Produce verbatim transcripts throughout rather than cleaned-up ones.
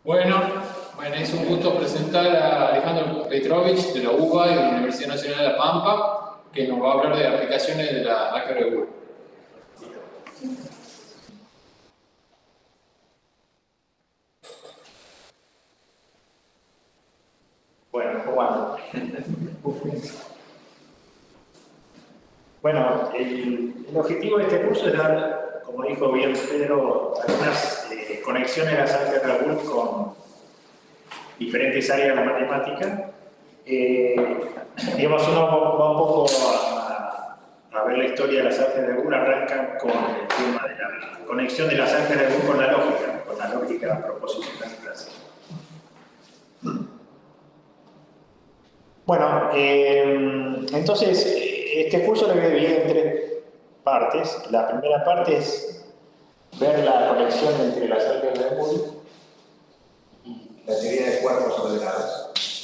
Bueno, bueno, es un gusto presentar a Alejandro Petrovich de la U B A y de la Universidad Nacional de La Pampa, que nos va a hablar de aplicaciones de la álgebra de Boole. Bueno, ¿cómo andan? Bueno, el, el objetivo de este curso es dar, como dijo bien Pedro, algunas eh, conexiones de las álgebras de Boole con diferentes áreas de la matemática. Eh, digamos, uno va un poco a, a ver la historia de las álgebras de Boole, arrancan con el tema de la conexión de las álgebras de Boole con la lógica, con la lógica proposicional clásica. Bueno, eh, entonces, este curso lo voy a dividir en tres partes. La primera parte es ver la conexión entre las álgebras de Boole y la teoría de cuerpos ordenados.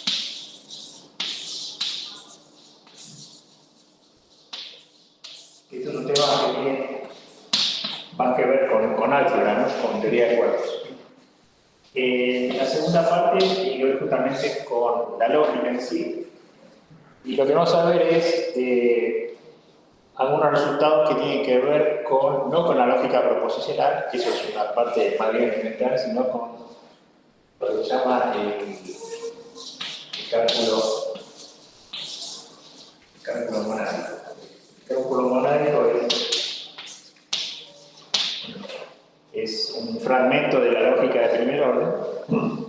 Este es un tema que tiene más que ver con, con álgebra, ¿no? Con teoría de cuerpos. Eh, la segunda parte tiene que ver justamente con la lógica en sí. Y lo que vamos a ver es eh, algunos resultados que tienen que ver con, no con la lógica proposicional, que eso es una parte más bien elemental, sino con lo que se llama el, el cálculo, el cálculo monádico. El cálculo monádico es, es un fragmento de la lógica de primer orden,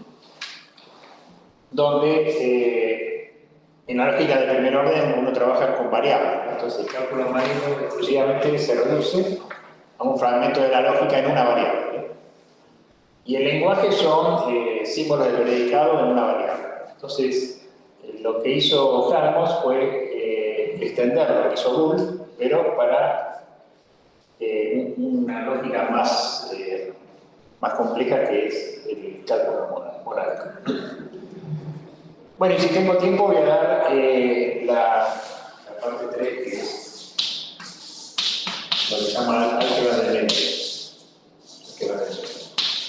donde eh, en la lógica de primer orden uno trabaja con variables, entonces el cálculo monádico exclusivamente se reduce a un fragmento de la lógica en una variable. Y el lenguaje son eh, símbolos de predicado en una variable. Entonces, eh, lo que hizo Helmholtz fue eh, extender lo que hizo Boole, pero para eh, una lógica más, eh, más compleja, que es el cálculo monádico. Bueno, y si tengo tiempo voy a dar eh, la, la parte tres, que es lo que se llama álgebra de lentes. Álgebra de lentes.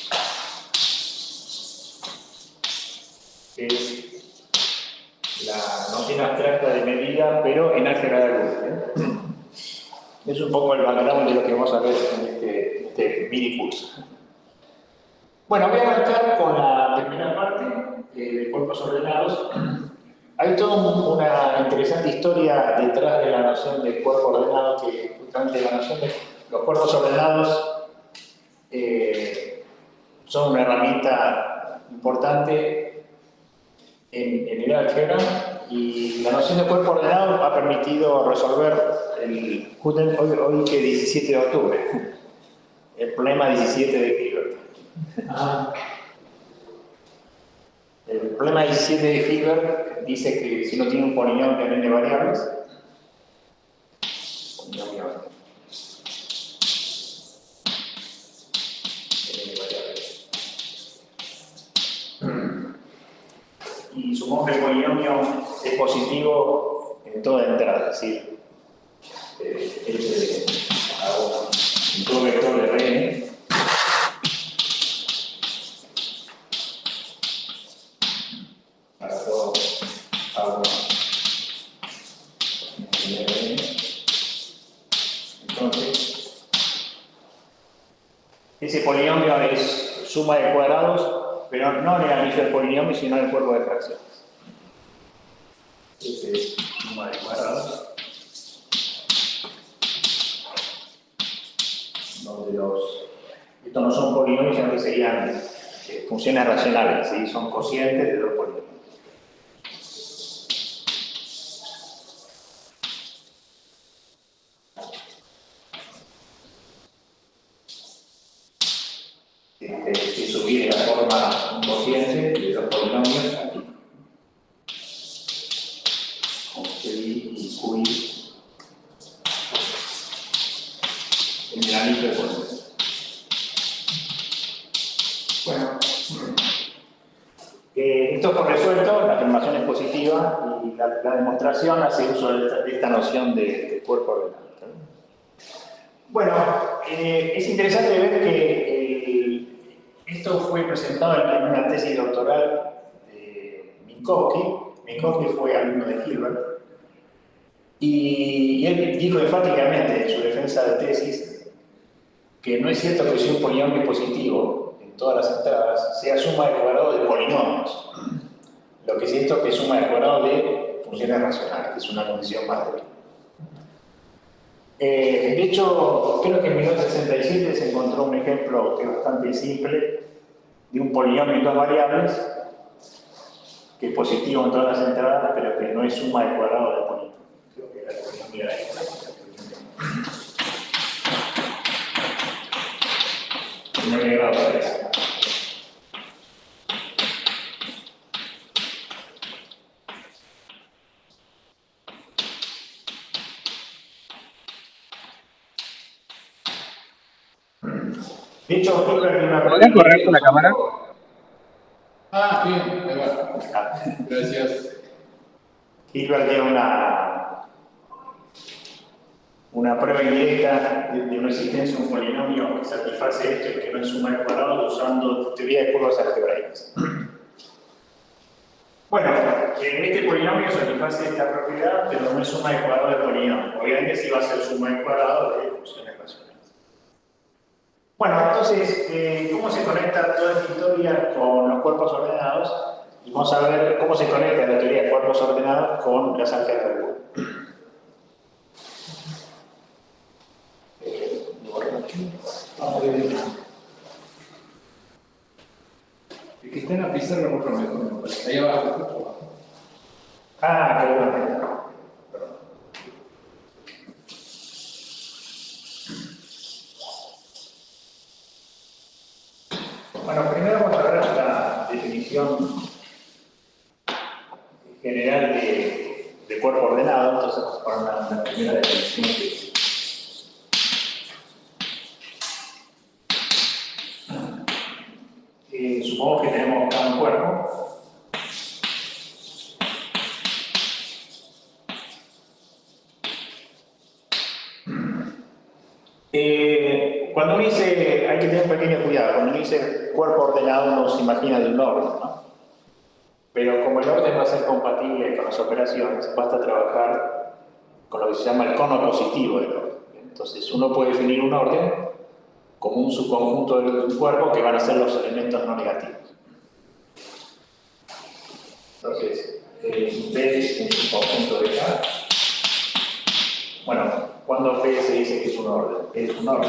Es la noción abstracta de medida, pero en álgebra de Boole. Es un poco el background de lo que vamos a ver en este, este mini curso. Bueno, voy a arrancar con la primera parte eh, de cuerpos ordenados. Hay toda una interesante historia detrás de la noción de cuerpo ordenado, que justamente la noción de los cuerpos ordenados eh, son una herramienta importante en, en el álgebra, y la noción de cuerpo ordenado ha permitido resolver el, hoy, hoy que diecisiete de octubre, el problema diecisiete de Hilbert. Ah. El problema diecisiete de Hilbert dice que si no tiene un polinomio n de variables, polinomio n de variables, y supongo que el polinomio es positivo en toda entrada, es decir, eh, es de un todo vector de Rn. Ese polinomio es suma de cuadrados, pero no en el anillo del polinomio, sino en el cuerpo de fracciones. Ese es suma de cuadrados, donde los, estos no son polinomios, sino que serían eh, funciones racionales, ¿sí? Son cocientes de dos polinomios. Y subir la forma un cociente de los polinomios aquí, con Qi y Qi en el anillo de polinomio. Bueno, eh, esto fue resuelto, la afirmación es positiva y la, la demostración hace uso de esta, de esta noción de, de cuerpo ordenado. Bueno, eh, es interesante ver que eh, esto esto fue presentado en una tesis doctoral de Minkowski. Minkowski fue alumno de Hilbert. Y él dijo enfáticamente en su defensa de tesis que no es cierto que si un polinomio es positivo en todas las entradas sea suma de cuadrado de polinomios. Lo que es cierto es que es suma de cuadrado de funciones racionales, que es una condición más débil. Eh, de hecho, creo que en mil novecientos sesenta y siete se encontró un ejemplo que es bastante simple de un polinomio en dos variables que es positivo en todas las entradas, pero que no es suma de cuadrado de polinomios. Creo que era el polinomio de ahí. No he llegado a eso. De hecho, Hilbert tiene una... ¿Podrías correr con la cámara? Ah, bien, ahí va. Gracias. Hilbert tiene una, una prueba indirecta de, de una existencia de un polinomio que satisface esto y que no es suma de cuadrados usando teoría de curvas algebraicas. Bueno, en este polinomio satisface esta propiedad, pero no es suma de cuadrado de polinomio. Obviamente sí va a ser suma de cuadrado de funciones racionales. Bueno, entonces, eh, ¿cómo se conecta toda esta historia con los cuerpos ordenados? Y vamos a ver cómo se conecta la teoría de cuerpos ordenados con las álgebras de Boole. Eh, El que está en la pizarra mucho mejor, me parece. Ahí abajo. Ah, qué bueno. Bueno, primero vamos a ver la definición general de, de cuerpo ordenado. Entonces vamos a poner la, la primera definición que eh, supongamos que tenemos acá un cuerpo. Eh, cuando uno dice, hay que tener un pequeño cuidado, cuando uno dice cuerpo ordenado uno se imagina de un orden, ¿no? Pero como el orden va a ser compatible con las operaciones, basta trabajar con lo que se llama el cono positivo del orden. Entonces uno puede definir un orden como un subconjunto de un cuerpo que van a ser los elementos no negativos. Entonces, eh, P es un subconjunto de K. Bueno, cuando P se dice que es un orden, P es un orden.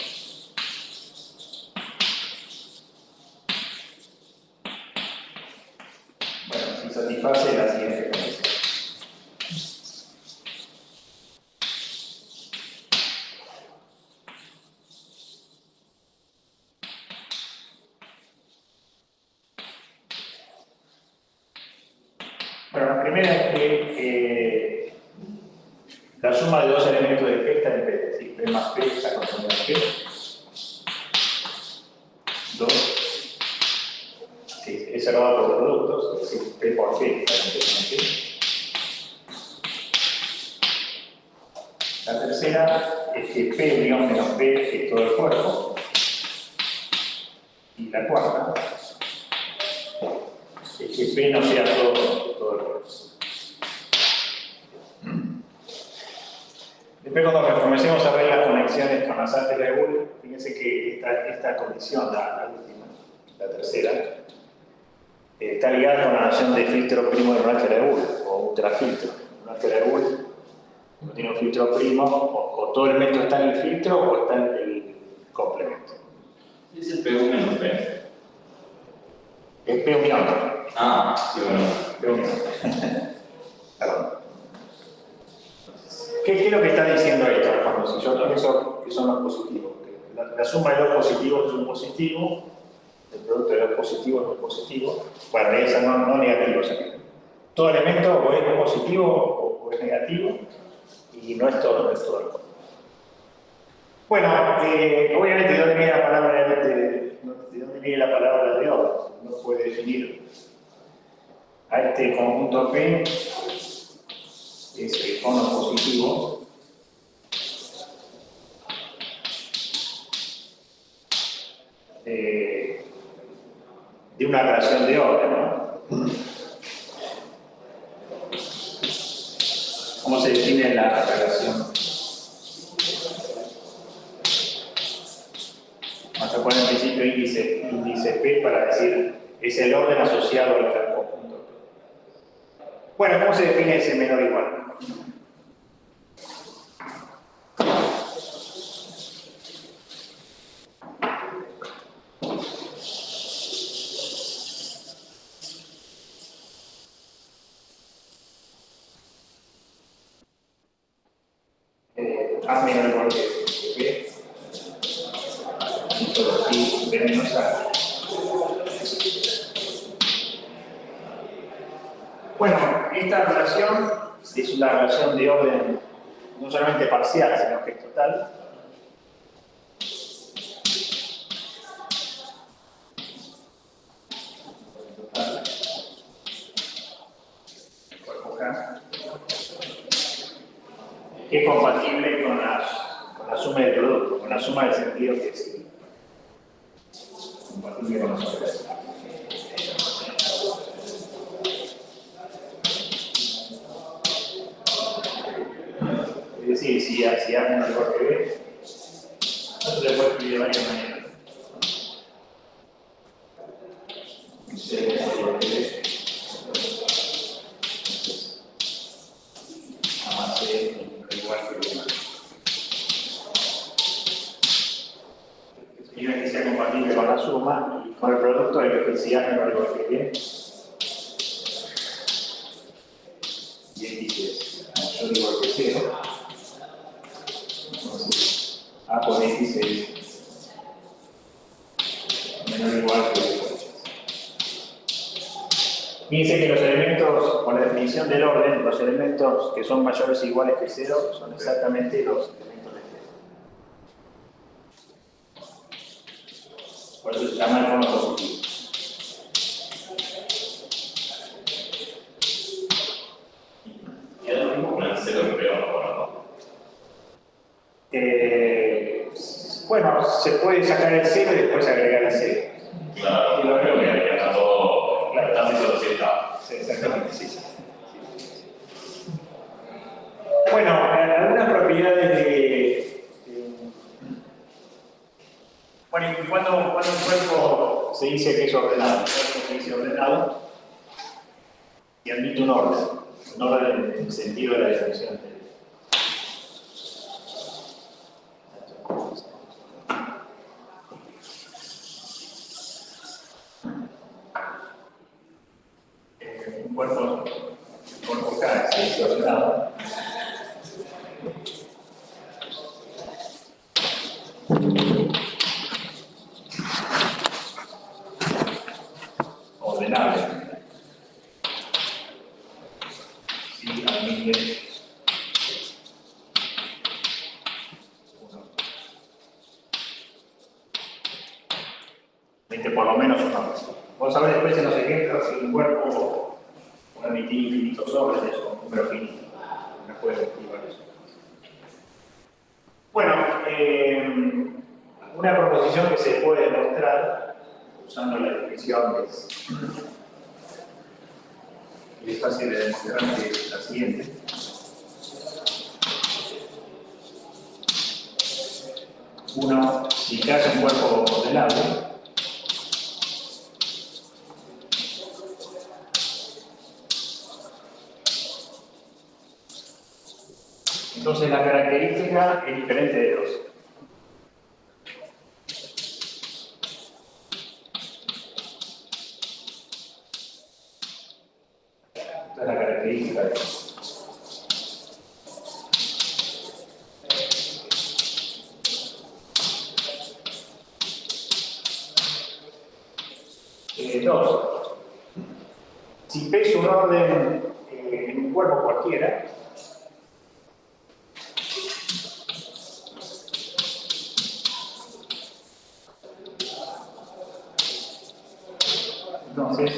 Bueno, si satisface la siguiente condición. Bueno, la primera es que eh, la suma de dos elementos de P está en P, es decir, P más P está contenida en P. dos. Sí, es cerrado por productos, es decir, P por P está contenida en P. La tercera es que P unión menos P es todo el cuerpo. Y la cuarta es que P no sea todo, todo el cuerpo. Después, cuando comencemos a ver las conexiones con las álgebras de Boole, fíjense que esta, esta condición, la, la última, la tercera, eh, está ligada con la noción de filtro primo de una álgebra de Boole, o ultrafiltro. Una álgebra de Boole no tiene un filtro primo, o, o todo el elemento está en el filtro o está en el complemento. ¿Y es el P uno menos P? Es P unión. Ah, sí, bueno. P unión. Perdón. ¿Qué, ¿Qué es lo que está diciendo esto, Alfonso? Si yo pienso que son los positivos. La, la suma de dos positivos es un positivo, el producto de dos positivos es un positivo. Bueno, debe ser no, no negativo. O sea, todo elemento o es positivo o, o es negativo, y no es todo, no es todo. Bueno, eh, obviamente, ¿de dónde viene la palabra de, de, de dónde viene la palabra de orden? Uno puede definir a este conjunto P. Es el cono positivo eh, de una relación de orden, ¿no? ¿Cómo se define la relación? Vamos a poner en principio índice, índice P para decir es el orden asociado al tal conjunto. Bueno, ¿cómo se define ese menor o igual? A menor o igual que B, y todo aquí, B menos A. Bueno, esta relación es una relación de orden no solamente parcial, sino que es total. Total. Cuerpo K. Que es compatible con la, con la suma del producto, con la suma del sentido que es compatible con la suma del sentido. Es decir, si A, si A es menor que B, esto se puede escribir de varias maneras. C es menor que B. A más C igual que B. Y una que sea compatible con la suma y con el producto de que si A es menor igual que B. Y X es mayor o igual que cero. Entonces, A por X es menor o igual que B. Fíjense que los elementos, con la definición del orden, los elementos que son mayores o iguales que cero son exactamente los elementos de cero. Por eso se llama el cono positivo. ¿Y es lo mismo con el cero que pegamos ahora, no? Eh, bueno, se puede sacar el cero y después agregar el cero. Claro, Y lo creo veo que que está todo, está así solo si está. Sí, exactamente, sí, sí. Bueno, algunas propiedades de... de bueno, y cuando, cuando un cuerpo se dice que es ordenado, un cuerpo se dice ordenado y admite un orden, un orden en el sentido de la definición. Eh, un cuerpo, un cuerpo K se dice ordenado. Ordenable. Sí, admite uno. Admite por lo menos uno. Vos sabés después en los ejemplos si un cuerpo puede admitir infinitos sobres de eso, un número finito. No puede activar eso. Bueno, eh, una proposición que se puede demostrar usando la definición que es, que es fácil de demostrar, que es la siguiente. Uno, si K es un cuerpo ordenable, entonces la característica es diferente de dos. Esta es la característica de dos. Eh, dos. Si P es un orden eh, en un cuerpo cualquiera, entonces,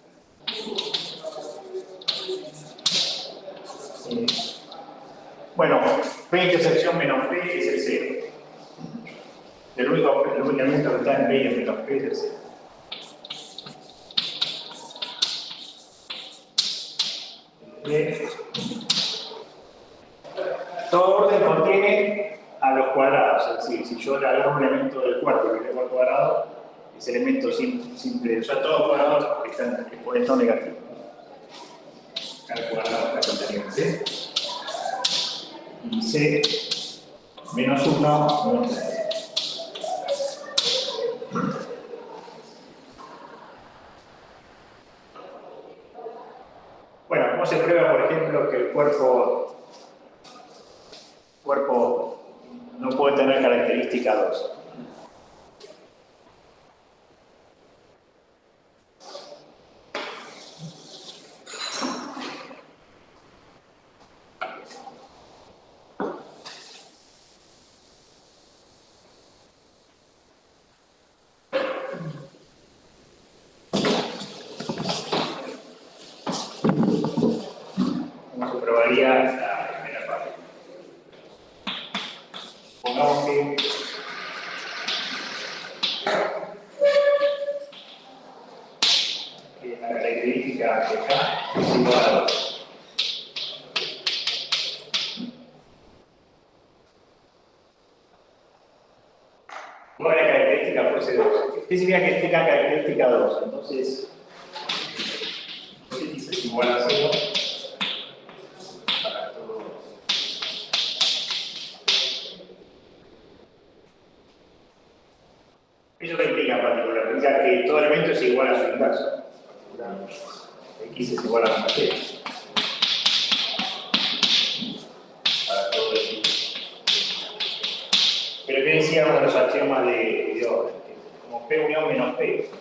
eh, bueno, P intersección menos P es el cero. El único, el único elemento que está en P y en menos P es el cero. Bien. Todo orden contiene a los cuadrados, es decir, si yo le hago un elemento del cuarto que le al cuadrado, ese elemento simple, o sea, todos los cuadrados están en exponente negativo. Al cuadrado está contenido, ¿sí? Y C menos uno menos tres. Bueno, ¿cómo se prueba, por ejemplo, que el cuerpo, cuerpo no puede tener característica dos? La primera parte. Pongamos que que la característica de acá es igual a dos. Bueno, la característica fuese dos. ¿Qué significa que tenga característica dos? Entonces, x es igual a cero. ¿Eso qué implica en particular? Implica que todo elemento es igual a su inverso. X es igual a una t. Para todo X. Pero ¿qué decíamos de los axiomas de, de orden? Como P unión menos P.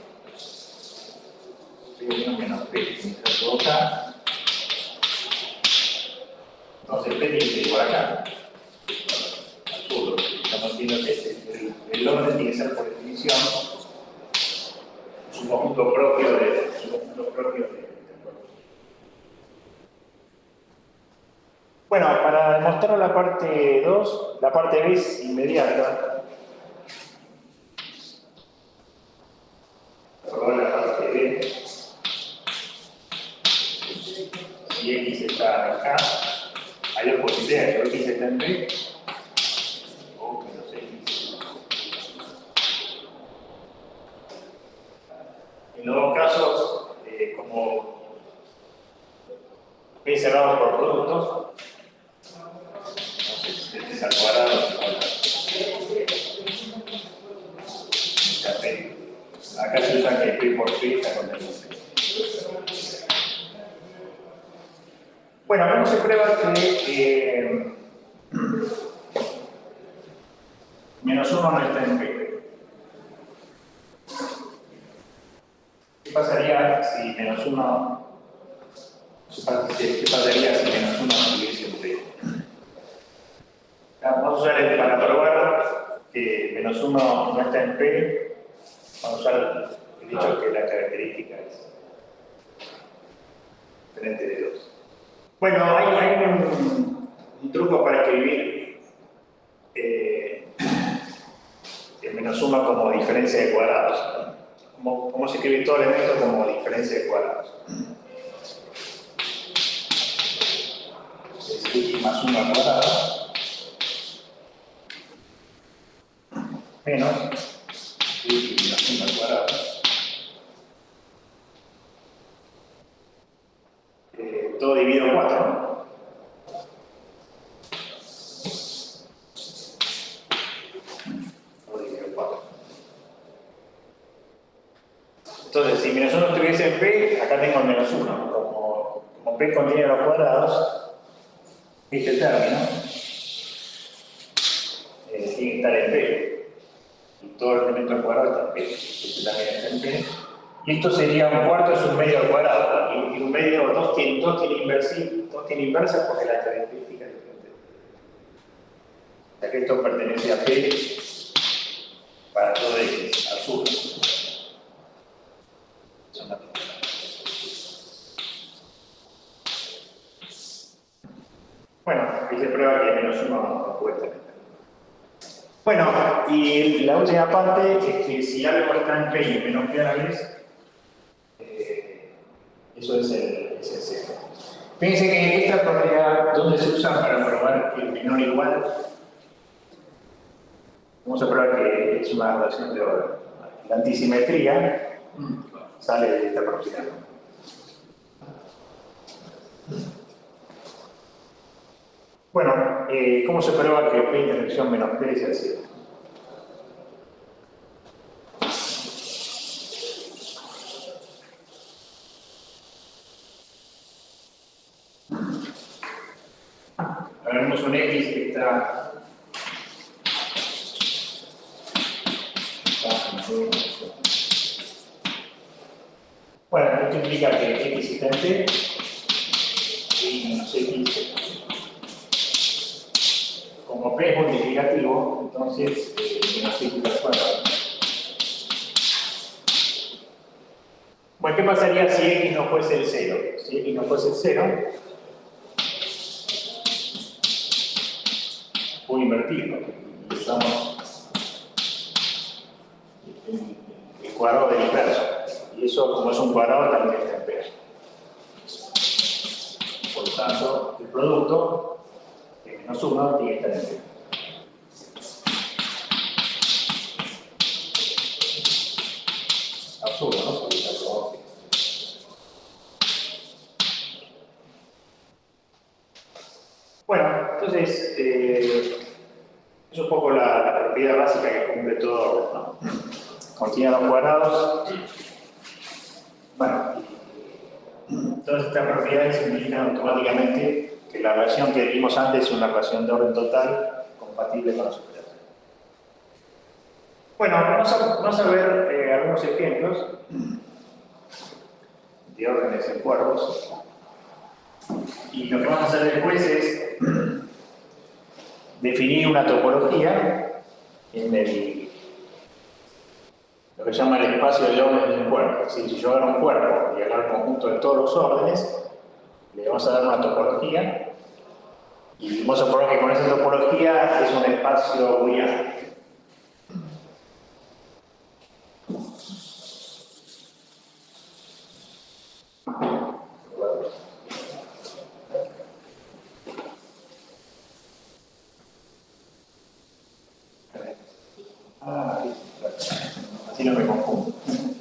P unión menos P. Entonces todo acá. Entonces P tiene que ser igual acá. Absurdo. Estamos viendo que el, el orden tiene que ser por definición su conjunto propio de su conjunto propio de, de Bueno, para demostrar la parte dos, la parte B es inmediata. Ahora la parte B. Si X está acá, hay dos posibilidades. O X está en B, o menos X. En los dos casos, eh, como B cerrado por productos, entonces al cuadrado es igual a P. Acá se usa que P por P está contenido. Bueno, ¿cómo se prueba que eh, menos uno no está en P? ¿Qué pasaría si menos uno ¿Qué pasaría si menos uno no estuviese en P? Vamos a usar el, para probar que menos uno no está en P, vamos a usar el dicho que la característica es diferente de dos. Bueno, hay, hay un, un truco para escribir eh, el menos uno como diferencia de cuadrados. ¿Cómo, cómo se escribe todo elemento como diferencia de cuadrados? Es x más uno al cuadrado menos x más uno al cuadrado eh, todo dividido en cuatro, ¿no? Todo dividido en cuatro. Entonces, si menos uno estuviese en P, acá tengo el menos uno. Como, como P contiene los cuadrados, este término eh, tiene que estar en P. Y todo el elemento al cuadrado está en P. Este también está en P. Y esto sería un cuarto es un medio al cuadrado. Y, y un medio, dos tiene, dos tiene inversa, dos tiene inversa porque la característica es diferente. O sea que esto pertenece a P para todo X, azul. Bueno, aquí se prueba que menos uno no puede tener. Bueno, y la última parte es que si algo está en P y menos P a la vez, eh, eso es el, es el cero. Fíjense que esta propiedad, ¿dónde se usa para probar que el menor igual? Vamos a probar que es una relación de orden. La antisimetría sale de esta propiedad. Bueno, eh, ¿cómo se prueba que P intersección menos P es el cero? Tenemos un X que está... Bueno, esto implica que X está en P y menos X. Como P es multiplicativo, entonces eh, menos X al cuadrado. Bueno, ¿qué pasaría si X no fuese el cero? Si X no fuese el cero, puedo invertirlo. Y usamos el, el cuadrado del inverso. Y eso, como es un cuadrado, también está en P. Por lo tanto, el producto, que menos uno, tiene que estar en P. Absurdo, ¿no? Bueno, entonces, eh, es un poco la, la propiedad básica que cumple todo orden, ¿no? Contiene los cuadrados. Bueno, todas estas propiedades indican automáticamente que la relación que vimos antes es una relación de orden total compatible con los operaciones. Bueno, vamos a, vamos a ver eh, algunos ejemplos de órdenes en cuerpos. Y lo que vamos a hacer después es definir una topología en el, lo que se llama el espacio de órdenes de un cuerpo. Es decir, si yo agarro un cuerpo y agarro el conjunto de todos los órdenes, le vamos a dar una topología y vamos a probar que con esa topología es un espacio muy amplio. Ah, así no me confundo.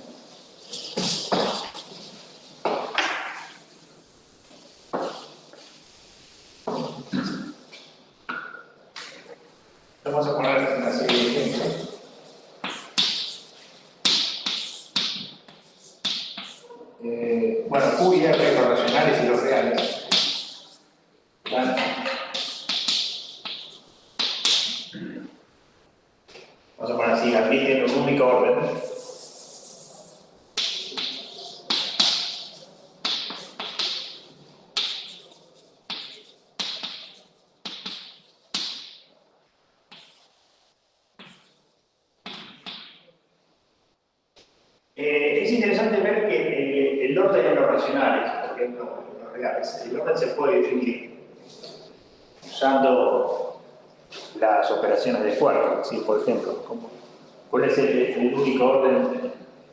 Vamos a poner una serie de ejemplos. Eh, bueno, Q y R, los racionales y los reales. ¿Vale? Vamos a poner así, admiten un único orden. Eh, es interesante ver que el, el orden de los racionales, por ejemplo, los reales, el orden se puede definir usando las operaciones de cuarto. ¿Sí? Por ejemplo, ¿cuál es el, el único orden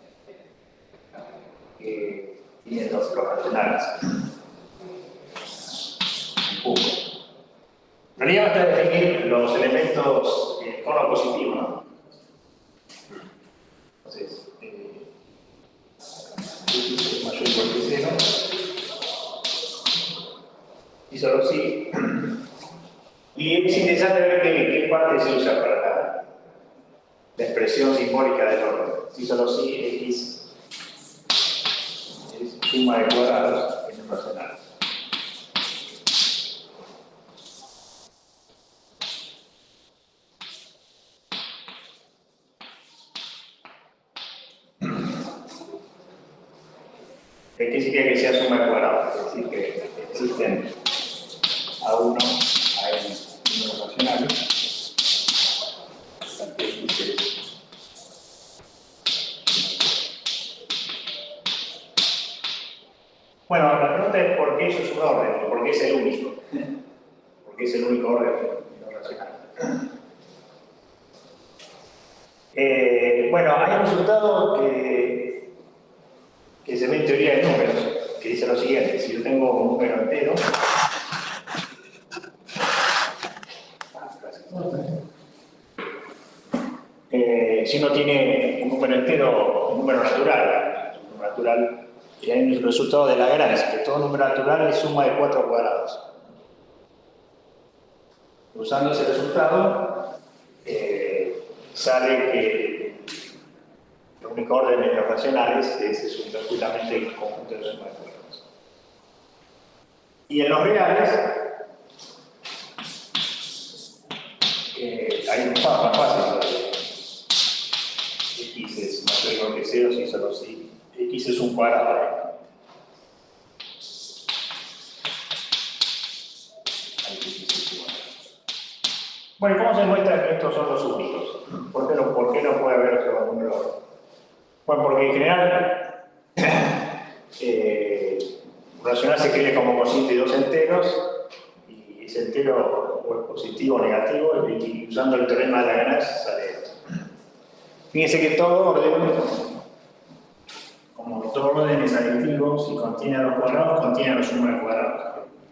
que tienen los, los racionales? En realidad basta definir los elementos eh, con lo positivo, ¿no? Entonces, eh, X es mayor o igual que cero. Y solo si. Y es interesante ver qué, qué parte se usa para la, la expresión simbólica del orden. Si solo si X es suma de cuadrados en el racional. ¿Qué significa que sea suma de cuadrados? Es decir, que existen A uno, A n números racionales. Bueno, la pregunta es por qué eso es un orden, o por qué es el único. ¿Por qué es el único orden no racional? Eh, bueno, hay un resultado que, que se ve en teoría de números, que dice lo siguiente: si yo tengo un número entero, eh, si uno tiene un número entero, un número natural, un número natural, y hay un resultado de Lagrange, que todo número natural es suma de cuatro cuadrados. Usando ese resultado, eh, sale que el único orden de los racionales es, es justamente el conjunto de suma de cuadrados. Y en los reales, eh, hay un paso más fácil. X es mayor o igual que cero si solo si X es un cuadrado. Bueno, ¿cómo se muestra que estos son los únicos? ¿Por qué no, por qué no puede haber otro número? Bueno, porque en general eh, un racional se escribe como cociente de dos enteros, y ese entero o es positivo o negativo, y usando el teorema de Lagrange sale esto. Fíjense que todo orden, como todo orden es aditivo, si contiene a los cuadrados, contiene a la suma de cuadrados.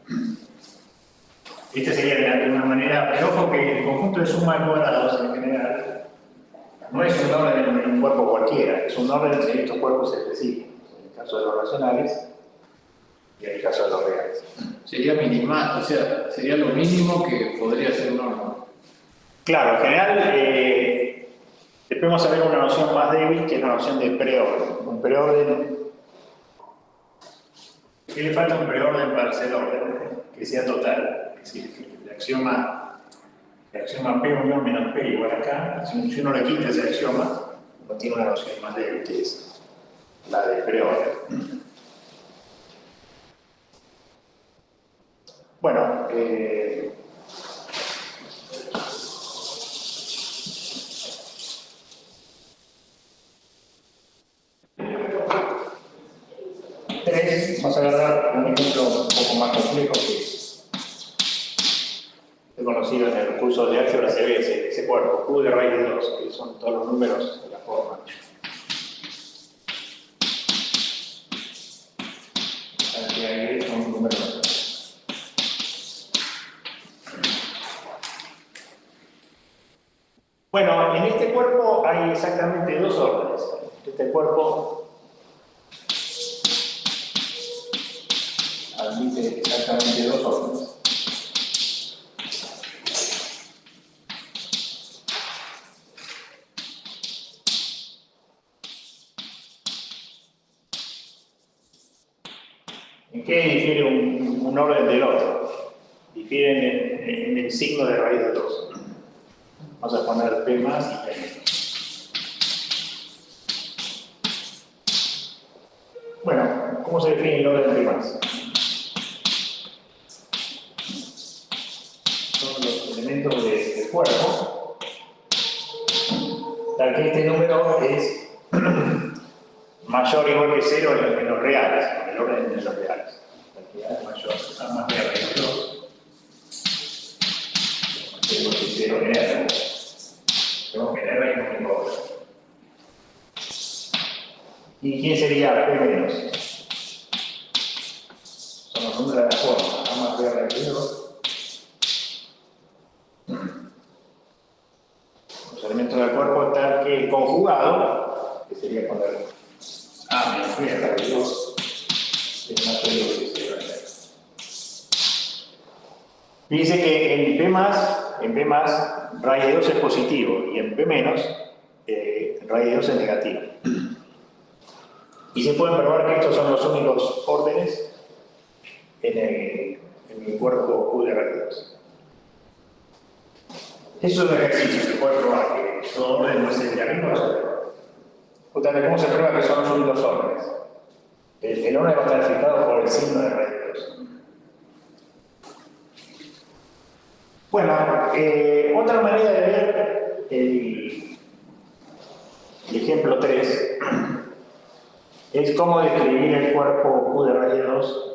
Esta sería de una manera, pero ojo que el conjunto de suma de cuadrados en general no es un orden en un cuerpo cualquiera, es un orden en estos cuerpos específicos, en el caso de los racionales y en el caso de los reales. Sería minimal, o sea, sería lo mínimo que podría ser un orden. Claro, en general, eh, después vamos a ver una noción más débil, que es la noción de preorden. Un preorden, ¿qué le falta a un preorden para ser orden? Que sea total. Es decir, el axioma, el axioma P unión menos P igual acá, si uno le quita ese axioma, no tiene una noción más débil, que es la de preorden. Bueno, eh, tres, vamos a agarrar un ejemplo un poco más complejo que he conocido en el curso de álgebra. Se ve ese, ese cuerpo, Q de raíz de dos, que son todos los números de la forma. Aquí hay son números. Bueno, en este cuerpo hay exactamente dos órdenes. Este cuerpo admite exactamente dos órdenes. ¿En qué difiere un, un orden del otro? Difieren en, en, en el signo de raíz de dos. Vamos a poner P más y P menos. Bueno, ¿cómo se define el orden de P más? Son los elementos de, del cuerpo, tal que este número es mayor o igual que cero en los, en los reales, en el orden de los reales. Tal que A es mayor, A más B a raíz de dos. Tenemos que cero en R. Tenemos que en R y no en orden. ¿Y quién sería P menos? Son los números de la forma, A más B a raíz de dos. Los elementos del cuerpo tal que conjugado, que sería poner A menos B a raíz de dos, es más cero que cero en R. Fíjense que en P más, en P más, raíz de dos es positivo, y en P menos, eh, raíz de dos es negativo. Y se pueden probar que estos son los únicos órdenes en el, en el cuerpo Q de raíz de dos. Eso es un ejercicio, se puede probar que todo orden no es el de arriba, no se prueba. Justamente, ¿cómo se prueba que son los únicos órdenes? El, el orden va a estar fijado por el signo de raíz de dos. Bueno, eh, otra manera de ver el, el ejemplo tres es cómo describir el cuerpo Q de raíz de dos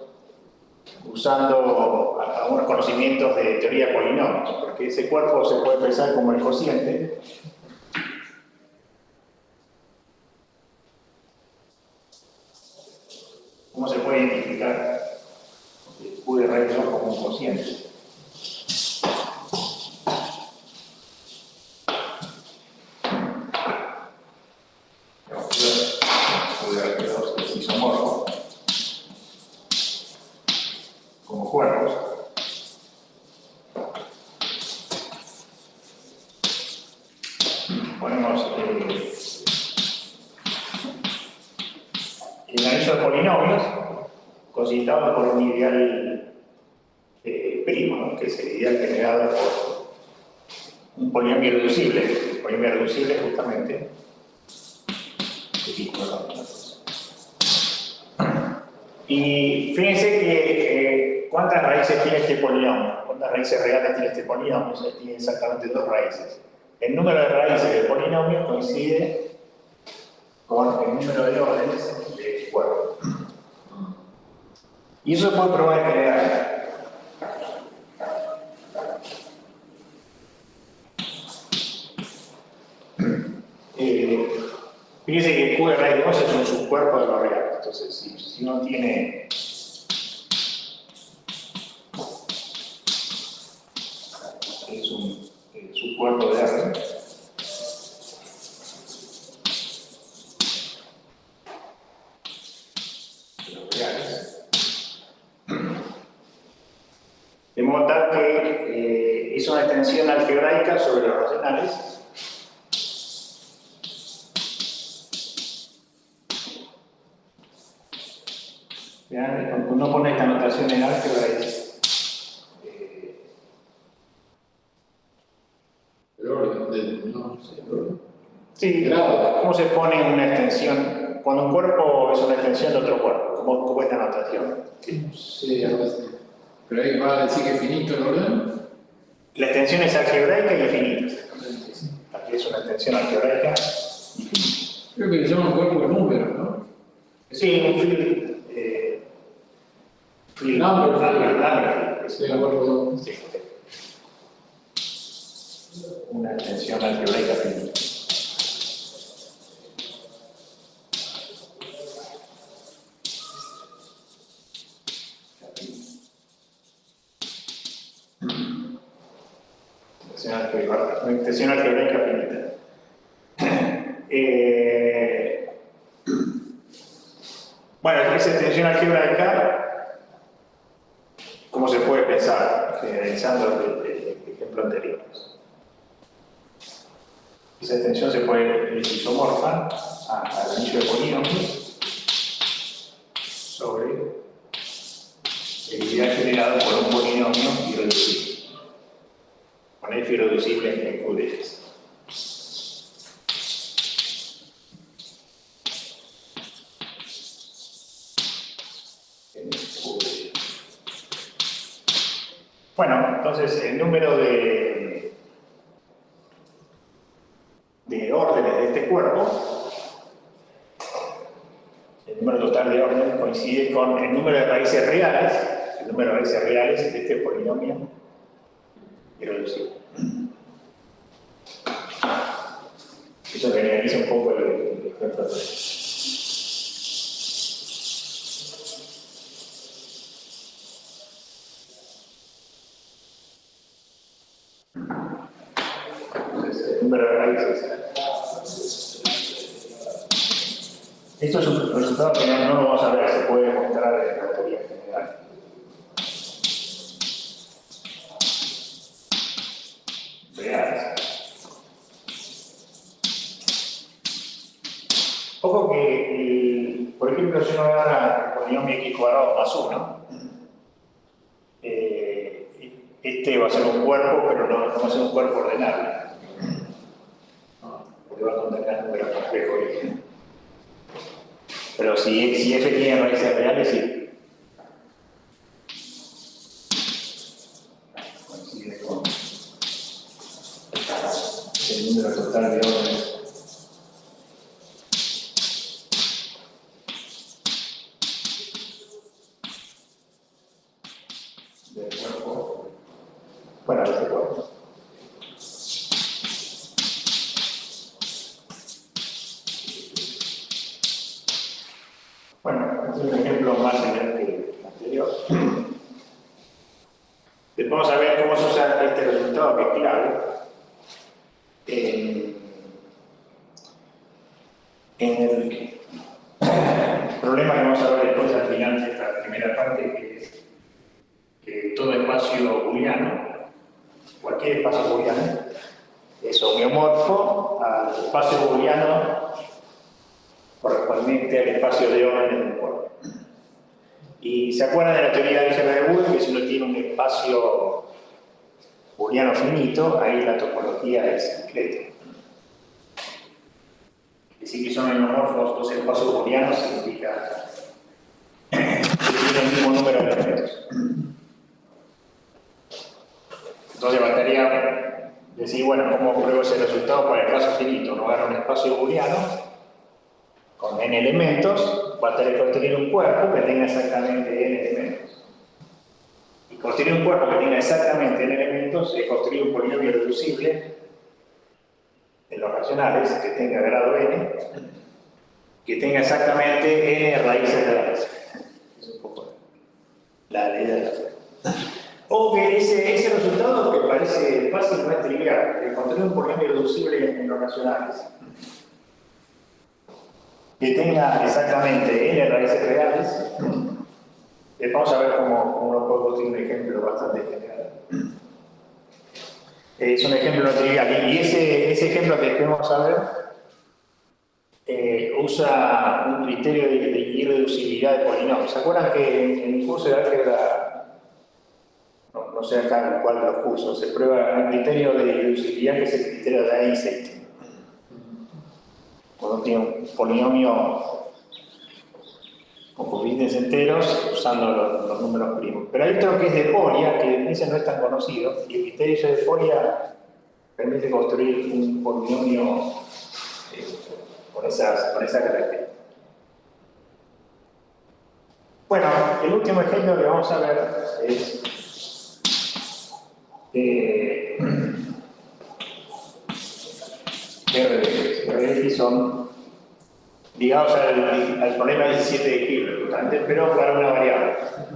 usando algunos conocimientos de teoría de polinomios, porque ese cuerpo se puede pensar como el cociente ¿Cómo se puede identificar el Q de raíz dos como un cociente? Q de raíz dos es isomorfo como cuerpos. Ponemos eh, el anillo de polinomios cositado por un ideal eh, primo, ¿no? Que es el ideal generado por un polinomio reducible. El polinomio reducible justamente y fíjense que eh, cuántas raíces tiene este polinomio, cuántas raíces reales tiene este polinomio. O sea, tiene exactamente dos raíces. El número de raíces del polinomio coincide con el número de órdenes del cuerpo. Y eso se puede probar en general. Eh, fíjense que Q de raíz dos es un subcuerpo de lo real. Entonces, si, si uno tiene es un eh, subcuerpo de R, de los reales, de modo tal que eh, es una extensión algebraica sobre los racionales. Vean, cuando uno pone esta notación en álgebra es eh, El orden del. No, sí, el orden. sí, Grado. ¿cómo se pone una extensión? Cuando un cuerpo es una extensión de otro cuerpo, ¿cómo, cómo es esta notación? Sí, algo así. Pero ahí va a decir que es finito el orden. La extensión es algebraica y infinita. Aquí es una extensión algebraica infinita. Creo que le llaman cuerpo de números, ¿no? Sí, un field. Eh, field Number field. number, number field. Sí, el cuerpo de. Sí. Una extensión algebraica finita. Una extensión algebraica finita. Eh, bueno, esa extensión algebraica, ¿cómo se puede pensar? Generalizando el, el, el ejemplo anterior. Esa extensión se puede es isomorfa al anillo de polinomios sobre el ideal generado por un polinomio irreducible. Con F irreducible en Q de X. Bueno, entonces el número de, de órdenes de este cuerpo, el número total de órdenes coincide con el número de raíces reales, el número de raíces reales de este polinomio irreducible. Eso generaliza un poco el, el ejemplo de el número de raíces. Esto es un resultado que no, no lo vamos a ver, se puede mostrar en la teoría general. Reales. Ojo que, el, por ejemplo, si uno agarra el polinomio x cuadrado más uno, eh, este va a ser un cuerpo, pero no, no va a ser un cuerpo ordenable. Porque va a contener números complejos. Pero si, si f tiene raíces reales, sí. Coincide con el número total de órdenes. Del cuerpo. Bueno, de este cuerpo. Bueno, es un ejemplo más general que el anterior. Después vamos a ver cómo se usa este resultado, que es clave. En, en el problema que vamos a ver después al final de esta primera parte, que es que todo espacio booleano, cualquier espacio booleano, es homeomorfo al espacio booleano correspondiente al espacio de orden en un cuerpo. Y se acuerdan de la teoría de álgebra de Boole, que si uno tiene un espacio booleano finito, ahí la topología es discreta. Decir que son homeomorfos dos espacios booleanos significa que tienen el mismo número de elementos. Entonces bastaría decir, bueno, ¿cómo pruebo ese resultado para el caso finito? Uno agarra un espacio booleano con n elementos, bastaría construir un cuerpo que tenga exactamente n elementos. Y construir un cuerpo que tenga exactamente n elementos es construir un polinomio reducible en los racionales que tenga grado n, que tenga exactamente n raíces reales. Es un poco la ley de la fe. O que ese, ese resultado que parece fácil no es trivial, que construir un polinomio reducible en los racionales que tenga exactamente n raíces reales. Eh, vamos a ver cómo, cómo uno puede construir un ejemplo bastante general. Eh, es un ejemplo no trivial, y ese, ese ejemplo que vamos a ver eh, usa un criterio de, de irreducibilidad de polinomios. ¿Se acuerdan que en, en el curso de álgebra, no, no sé acá en cuál de los cursos, se prueba un criterio de irreducibilidad que es el criterio de Einstein? Cuando tiene un polinomio con coeficientes enteros usando los, los números primos. Pero hay otro que es de Foria, que ese no es tan conocido, y el criterio de Foria permite construir un polinomio eh, con esas, con esas características. Bueno, el último ejemplo que vamos a ver es eh, R D X son ligados al, al problema diecisiete de Hilbert, justamente, pero para una variable.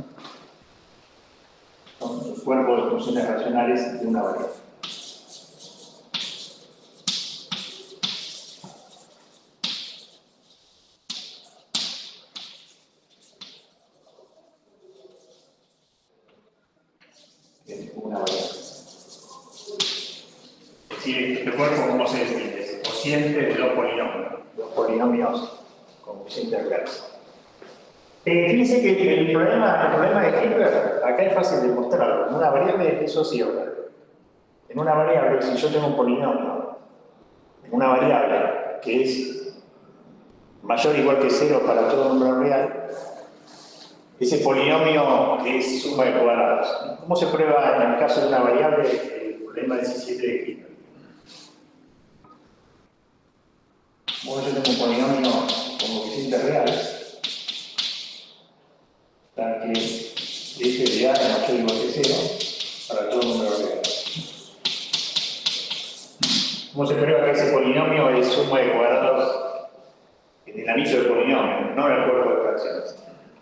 Son el cuerpo de funciones racionales de una variable. Una variable. Es decir, este cuerpo, ¿cómo se define? Es el cociente de dos polinomios. Dos polinomios con coeficientes reales. Eh, fíjense que el problema, el problema de Hilbert, acá es fácil de demostrarlo. En una variable es sociable. En una variable, si yo tengo un polinomio, en una variable que es mayor o igual que cero para todo número real, ese polinomio es suma de cuadrados. ¿Cómo se prueba en el caso de una variable el problema diecisiete de Hilbert? Bueno, yo tengo un polinomio con coeficientes reales, tal que f de a es mayor o igual que cero para todo número real. ¿Cómo se prueba que ese polinomio es suma de cuadrados en el anillo del polinomio, no en el cuerpo de fracciones?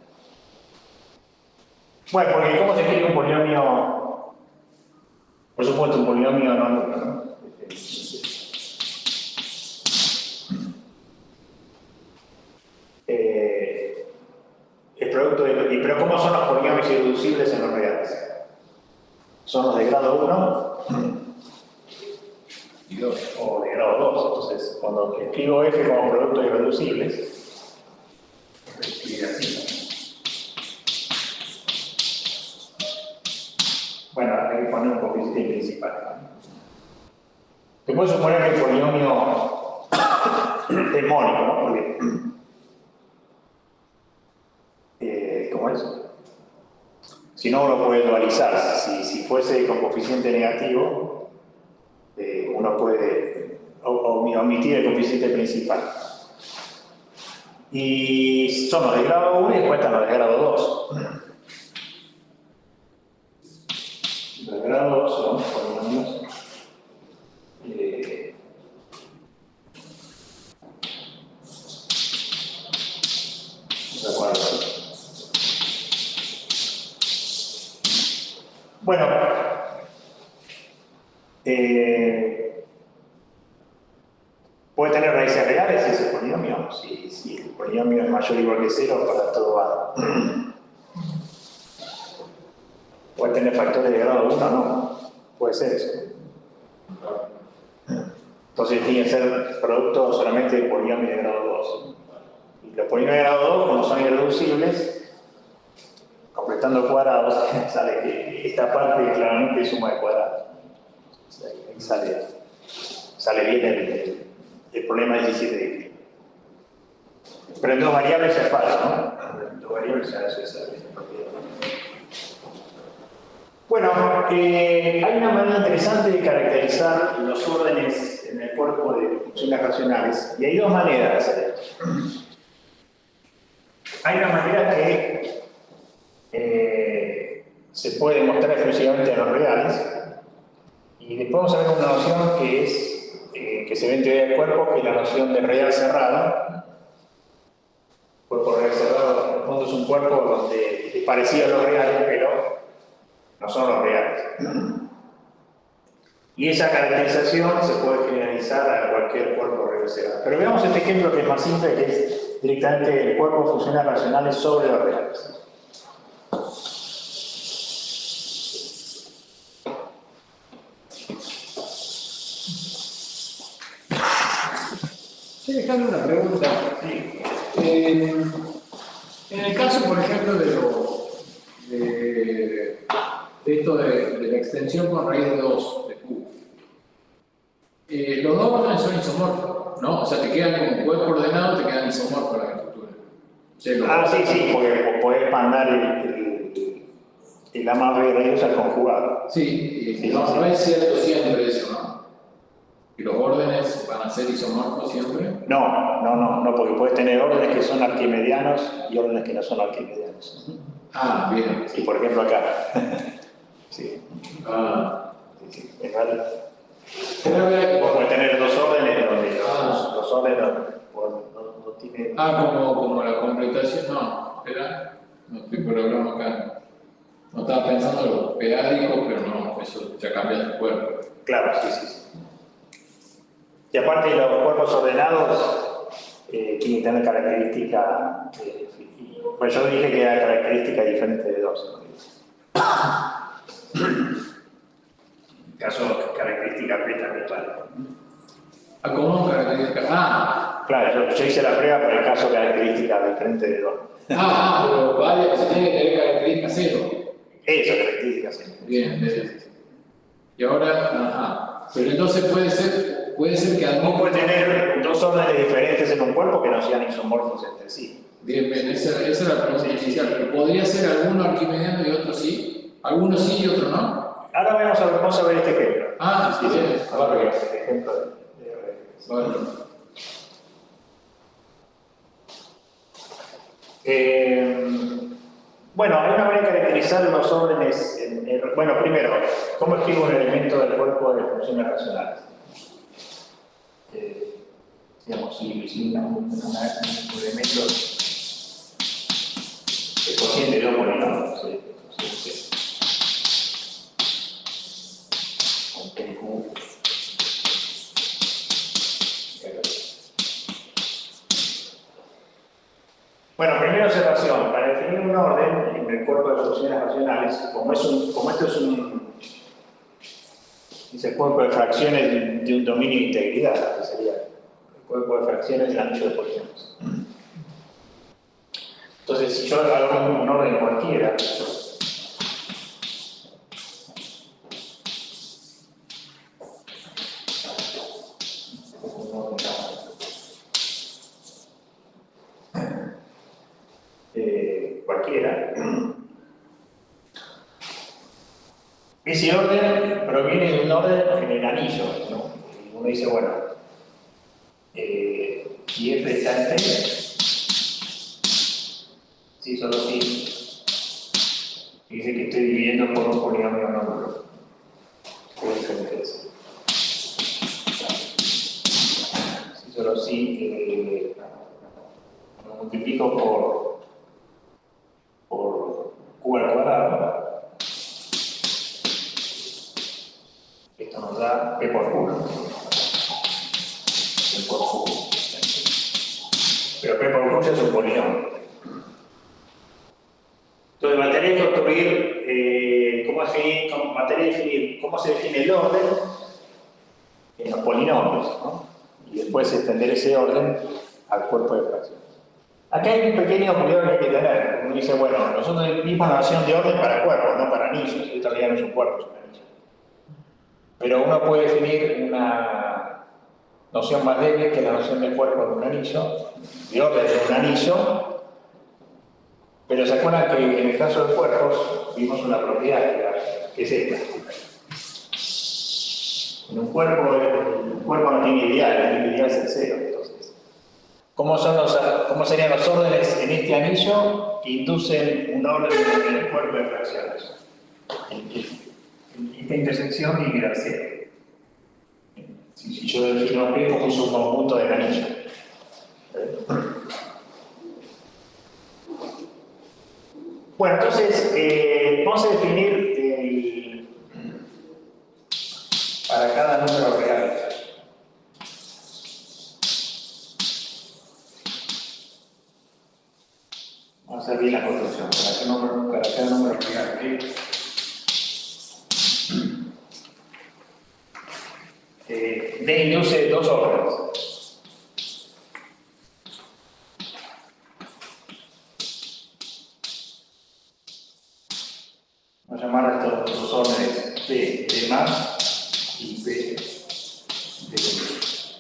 Bueno, porque ¿cómo se escribe un polinomio? Por supuesto, un polinomio no nulo, ¿no? Eh, el producto de, pero ¿cómo son los polinomios irreducibles en los reales? Son los de grado uno y dos, o de grado dos. Entonces, cuando escribo f como productos irreducibles, se escribe así. Bueno, hay que poner un coeficiente principal. Se puede suponer que el polinomio es mónico, ¿no? Porque ¿cómo es? Si no, uno puede dualizar. Si, si fuese con coeficiente negativo, eh, uno puede omitir el coeficiente principal. Y son los de grado uno y después están los de grado dos. Los de grado dos son polinomios eh, de acuerdo. Bueno, eh, puede tener raíces reales ese polinomio. Si, si el polinomio es mayor o igual que cero, para todo va. Puede tener factores de grado uno, no. Puede ser eso. Entonces tiene que ser producto solamente de polinomio de grado dos. Y los polinomios de grado dos, como son irreducibles, completando cuadrados, sale que esta parte claramente es suma de cuadrados. Ahí sale, sale bien el, el, el problema diecisiete de clima. Pero en dos variables es falso, ¿no? En dos variables ya eso es esa propiedad. Bueno, eh, hay una manera interesante de caracterizar los órdenes en el cuerpo de funciones racionales, y hay dos maneras de hacer esto. Hay una manera que eh, se puede demostrar exclusivamente a los reales, y después vamos a ver una noción que es eh, que se ve en teoría del cuerpo, que es la noción de real cerrado. Cuerpo real cerrado, en el fondo es un cuerpo donde es parecido a los reales, pero no son los reales. Y esa caracterización se puede generalizar a cualquier cuerpo real cerrado. Pero veamos este ejemplo que es más simple, que es directamente el cuerpo de funciones racionales sobre los reales. Estoy dejando una pregunta. Sí. Eh, en el caso, por ejemplo, de, lo, de, de esto de, de la extensión con raíz de dos de Q, eh, los dos órdenes son isomorfos, ¿no? O sea, te quedan como cuerpo ordenado, te quedan isomorfos la estructura. O sea, Ah, sí, sí, porque podés mandar el, el, el A más B raíz al conjugado. Sí, Sí, no, sí, no sí. es cierto siempre eso, ¿no? ¿Y los órdenes van a ser isomorfos siempre? No, no, no, no, porque puedes tener órdenes que son arquimedianos y órdenes que no son arquimedianos. Ah, bien. Sí, por ejemplo acá. Sí, Ah, sí, sí. En realidad, pero a ver, vos podés tener dos órdenes donde los, Ah. los órdenes no, no, no tienen... ah como, como la completación, no, espera, no estoy por hablar acá. No estaba pensando en los pedádicos, pero no, eso ya cambia tu cuerpo. Claro, sí, sí, sí. Y aparte los cuerpos ordenados eh, tienen que tener características, eh, y, pues yo dije que era característica diferente de dos. ¿No? En caso característica beta virtual. Ah, ¿cómo característica? Ah, Claro, yo, yo hice la prueba por el caso característica diferente de dos. ah, ah, pero vale, o sea, tiene que tener característica cero. Eso, característica sí. Bien, bien. Y ahora, ajá. Pero entonces puede ser, puede ser que Vos algún... podés tener dos órdenes diferentes en un cuerpo que no sean isomorfos entre sí. Bien, bien, esa, esa era la pregunta inicial. Pero podría ser alguno arquimediano y otro sí. Algunos sí y otro no. Ahora vamos a ver, vamos a ver este ejemplo. Ah, sí, bien. Ahora ver este ejemplo de, de, Bueno. Eh, bueno, hay una manera de caracterizar los órdenes. En, en, bueno, primero, ¿cómo escribo un elemento del cuerpo de funciones racionales? Eh, digamos, si, si una, una, un elemento de cociente de dos polinomios, ¿sí? Sí, sí. Con P Q. Bueno, primera observación, para definir un orden en el cuerpo de funciones racionales, como, es un, como esto es un, es el cuerpo de fracciones de, de un dominio de integridad, que sería el cuerpo de fracciones del anillo de polinomios. Entonces, si yo hago un orden cualquiera, Eh, cualquiera, ese orden proviene de un orden en el anillo, ¿no? Y uno dice, bueno, eh, si f está en T, si solo si, dice que estoy dividiendo por un polinomio no nulo. ¿Qué diferencia es? Si solo si eh, lo multiplico por por Q al cuadrado, polinomio. Entonces, me gustaría construir, eh, cómo, definir, cómo, me gustaría definir cómo se define el orden en los polinomios, ¿no? Y después extender ese orden al cuerpo de fracciones. Acá hay un pequeño cuidado que hay que tener. Uno dice, bueno, nosotros dimos la noción de orden para cuerpos, no para anillos. Esto en realidad no es un cuerpo, es un anillo. Pero uno puede definir una noción más débil que la noción de cuerpo de un anillo, de orden de un anillo. Pero se acuerdan que en el caso de cuerpos vimos una propiedad que es esta. En un cuerpo, el cuerpo no tiene ideal, el ideal es el cero. Entonces, ¿cómo, son los, ¿cómo serían los órdenes en este anillo que inducen un orden en el cuerpo de fracciones? En esta intersección y el cero. Si, si yo defino P como un subconjunto del anillo. Bueno, entonces, eh, vamos a definir el, para cada número real. Vamos a hacer bien la construcción, para cada número, para cada número real. ¿Okay? Eh, D induce dos órdenes. Vamos a llamar a estos dos órdenes P de más y P de menos.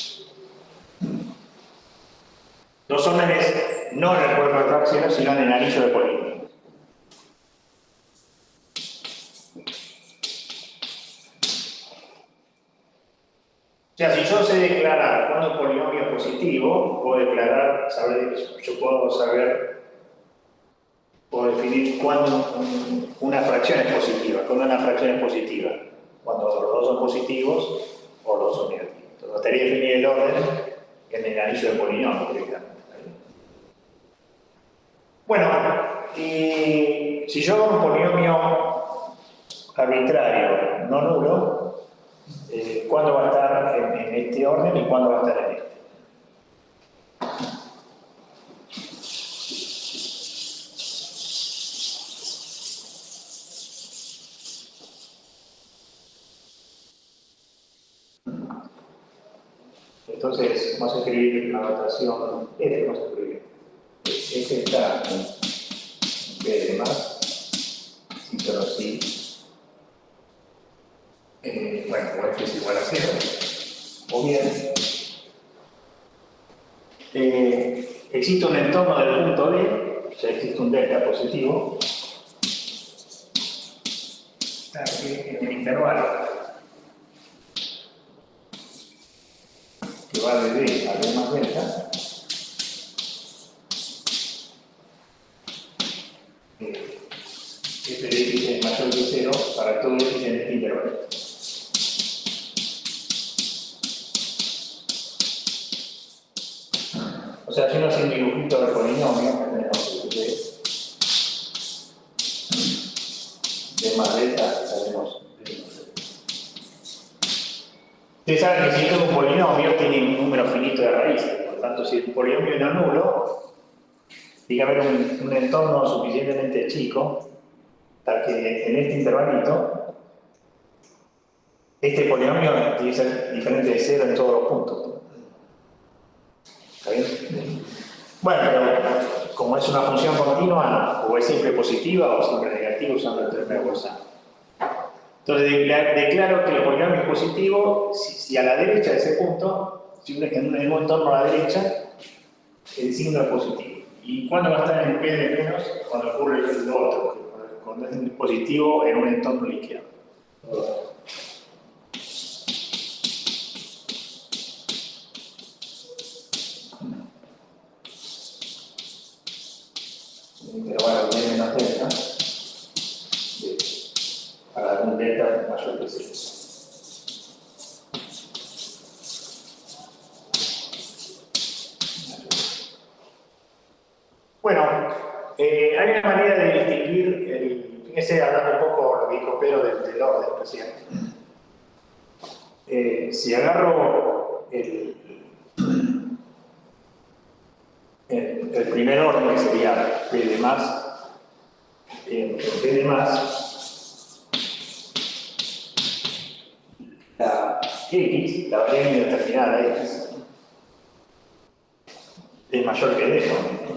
Dos órdenes no en el cuerpo de fracciones, sino en el anillo de polinomios. O sea, si yo sé declarar cuándo un polinomio es positivo, puedo declarar, saber, yo puedo saber, puedo definir cuándo un, una fracción es positiva, cuándo una fracción es positiva, cuando los dos son positivos o los dos son negativos. Entonces, me gustaría definir el orden en el anillo de polinomio directamente. Bueno, y si yo hago un polinomio arbitrario no nulo, Eh, ¿cuándo va a estar en, en este orden y cuándo va a estar en este? Entonces, vamos a escribir la notación F, vamos a escribir. F está en B de más, sí, pero sí. Eh, bueno, o F es igual a cero, o bien eh, existe un entorno del punto D, ya existe un delta positivo, que en el intervalo que va de D a D más delta, eh, f de x es mayor que cero para todo x en este intervalo. O sea, si uno hace un dibujito de polinomio, tenemos que de más delta, sabemos. Ustedes saben que si todo un polinomio tiene un número finito de raíces, por lo tanto, si el polinomio no es nulo, tiene que haber un, un entorno suficientemente chico para que en este intervalito este polinomio tiene que ser diferente de cero en todos los puntos. ¿Está bien? Bueno, pero como es una función continua, o es siempre positiva o siempre negativa usando el término coseno. Entonces declaro que el polinomio es positivo si, si a la derecha de ese punto, si en un entorno a la derecha, el signo es positivo. ¿Y cuándo va a estar en P de menos? Cuando ocurre lo otro, cuando es positivo en un entorno a la izquierda. Intervalo de menos delta para un delta mayor que cero. Bueno, eh, hay una manera de distinguir, el, fíjense hablando un poco lo que dijo Pedro del, del orden recién. Eh, si agarro el, el el primer orden, que sería P de más, en P de más, la X, la variable indeterminada X, es mayor que D, ¿no?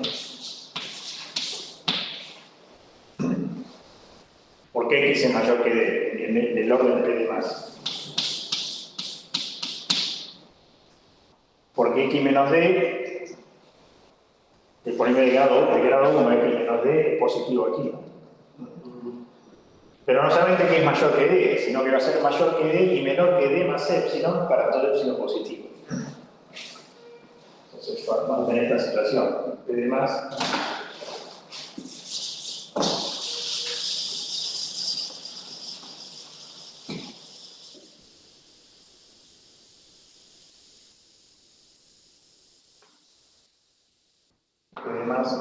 ¿Por qué X es mayor que D en el orden P de más? Porque X menos D, el polinomio de grado, de grado uno, X menos D, es positivo aquí, ¿no? Pero no solamente que es mayor que D, sino que va a ser mayor que D y menor que D más epsilon para todo epsilon positivo. Entonces, vamos a tener esta situación. P de más. P de más.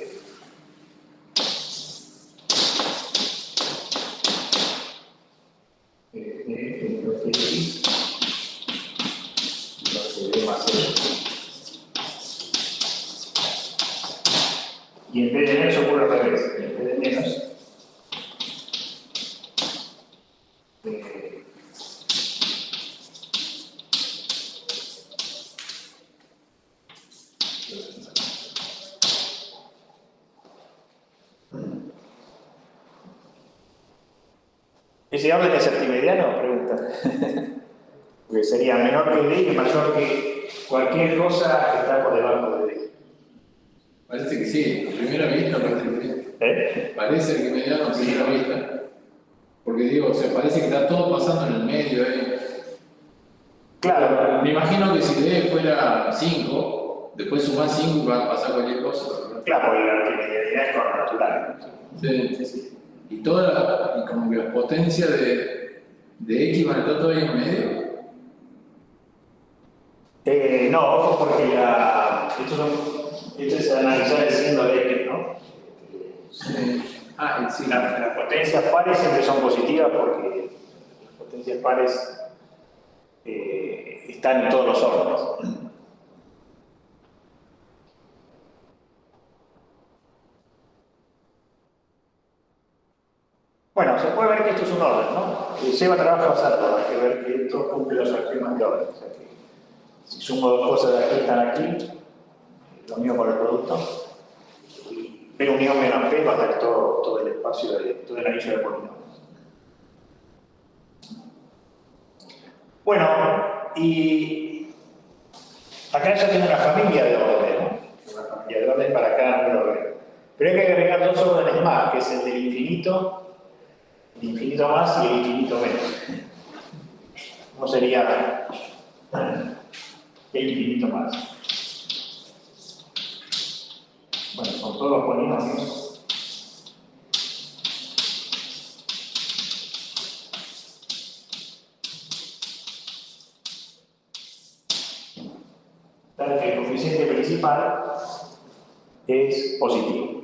Y en P de menos ocurre al revés. En P de menos. Eh, ¿Ese orden es septimediano? Pregunta. Porque sería menor que D y mayor que cualquier cosa que está por debajo de D. Parece que sí, a primera vista parece que sí. ¿Eh? Parece que mediano a primera vista. Porque digo, o sea, parece que está todo pasando en el medio ahí. Claro. Me imagino que si D fuera cinco, después sumás cinco y va a pasar cualquier cosa, ¿verdad? Claro, porque la arquimedianidad es con lo natural. Sí, sí, sí. Y toda la, y como que la potencia de, de X van a estar todavía en medio. Eh, no, ojo, porque la, esto, son, esto es analizar el signo de X, ¿no? Sí. Ah, sí. La, las potencias pares siempre son positivas porque las potencias pares eh, están en todos los órdenes. Bueno, se puede ver que esto es un orden, ¿no? Lleva trabajo hacerlo, hay que ver que esto cumple los axiomas de orden. O sea que si sumo dos cosas de aquí están aquí, lo mismo con el producto. P unión menos P va a dar todo, todo el espacio, de, todo el anillo de polinomios. Bueno, y acá ya tengo una familia de órdenes, ¿no? Una familia de órdenes para cada orden. Pero hay que agregar dos órdenes más, que es el del infinito, el infinito más y el infinito menos. ¿Cómo sería el infinito más? Bueno, son todos los polinomios. Tal que el coeficiente principal es positivo.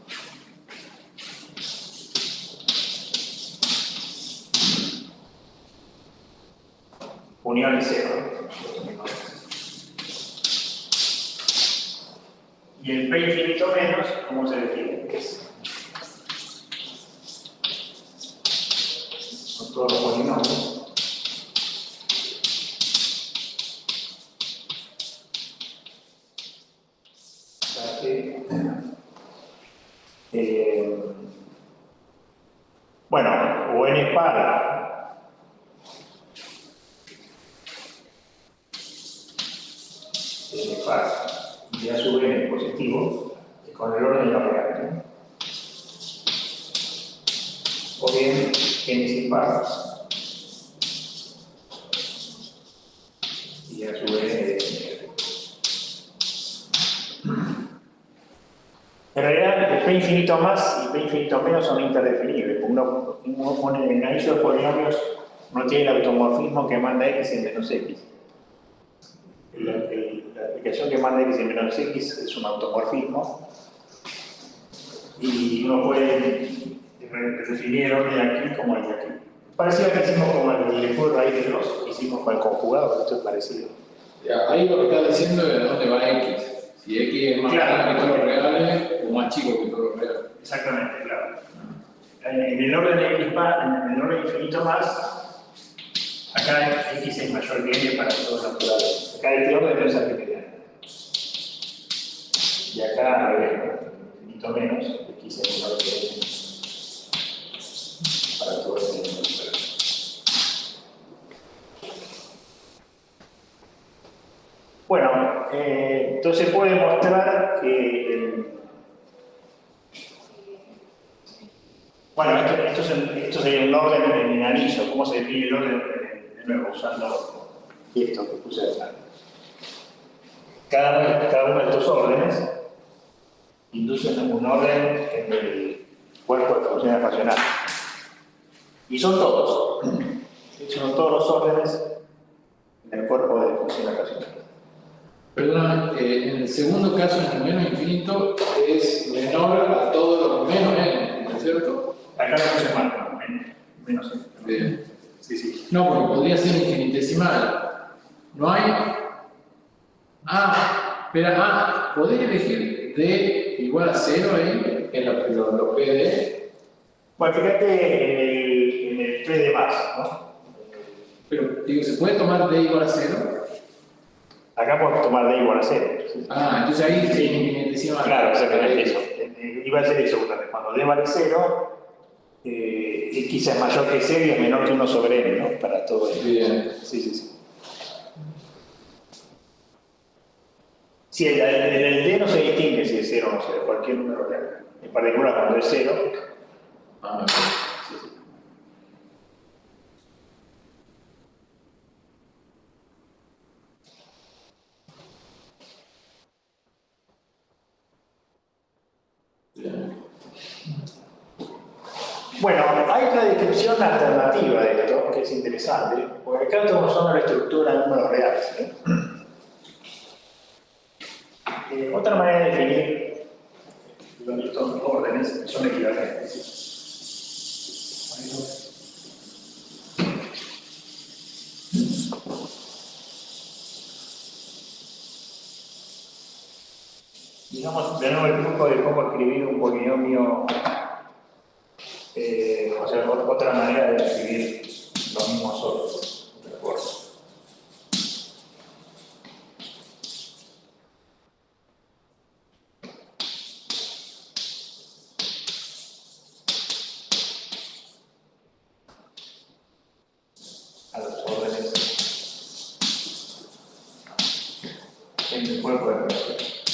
Unión y cero. Y el P infinito menos, ¿cómo se define? ¿Qué es? Son todos los polinomios. Eh, bueno, o n es par. N es par. Y a su n es positivo, con el orden de la variable. O bien n es impar. Y a su n es. En realidad, el P infinito más y P infinito menos son interdefinibles. Uno, uno pone en el anillo de polinomios, no tiene el automorfismo que manda X en menos X. La, el, la aplicación que manda X en menos X es un automorfismo. Y uno puede definir el orden aquí como el de aquí. Parecido que hicimos como el de Q raíz de dos, hicimos para el conjugado, esto es parecido. Ya, ahí lo que está diciendo es de dónde va X. Si X es más Claro. grande que todos los reales o más chico que todos los reales. Exactamente, claro. En el orden de X más, en el orden infinito más, acá X es mayor que N para todos los naturales. Acá este orden no es arbitrario. Y acá, al revés, ¿no? Infinito menos, X es menor que N para todos los naturales. Bueno, eh, entonces puede mostrar que el, bueno, esto, esto, es un, esto sería un orden en anillo. ¿Cómo se define el orden? De nuevo, usando esto que puse acá. Cada, cada uno de estos órdenes inducen un orden en el cuerpo de funciones racionales. Y son todos. Son todos los órdenes en el cuerpo de funciones racionales. Perdón, eh, en el segundo caso, en el menos infinito, es menor a todos los menos n, ¿no es cierto? Acá no se marca, menos n. Bien. Sí, sí. No, porque podría ser infinitesimal. No hay. Ah, espera, ah, podés elegir d igual a cero ahí, en los lo, lo P D. Bueno, fíjate en el, en el tres de más, ¿no? Pero, digo, ¿se puede tomar d igual a cero? Acá podemos tomar d igual a cero. ¿Sí? Ah, entonces ahí sí, infinitesimal. Claro, exactamente eso. Eh, Iba a ser eso, cuando d vale cero, eh, x es mayor que cero y es menor que uno sobre n, ¿no? Para todo esto. Bien. Sí, sí, sí. Sí, en el, el, el d no se distingue si es cero o no cero, cualquier número real. En particular, cuando es cero. Ah, Sí, sí. bien. Bueno, hay una descripción alternativa de esto, que es interesante, porque acá estamos usando la estructura de números reales. ¿eh? Eh, otra manera de definir estos órdenes son equivalentes. Digamos, de nuevo el truco de cómo escribir un polinomio, eh, o sea, otra manera de escribir los mismos órdenes. Otra forma. A los órdenes en el cuerpo de relación.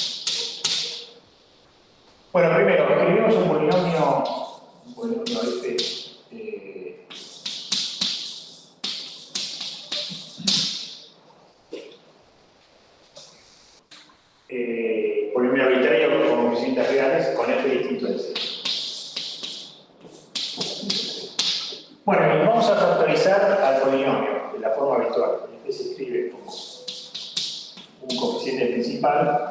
Bueno, primero, escribimos un polinomio, un polinomio f, eh, eh, polinomio arbitrario con coeficientes reales con f distinto de cero. Bueno, y vamos a factorizar al polinomio de la forma habitual. F se escribe como un coeficiente principal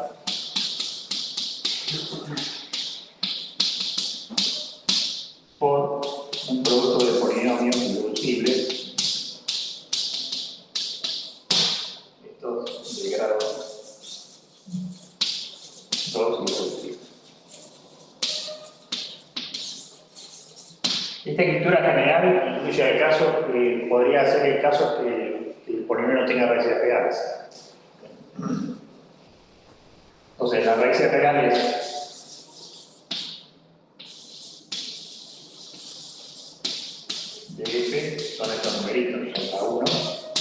por un producto de polinomios irreducibles, estos de grado dos irreducibles. Esta escritura general incluye el caso que podría ser el caso que, que el polinomio no tenga raíces reales. Entonces, las raíces reales de f son estos numeritos, son a uno.